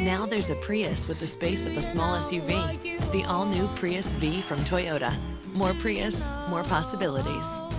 Now there's a Prius with the space of a small SUV. The all-new Prius V from Toyota. More Prius, more possibilities.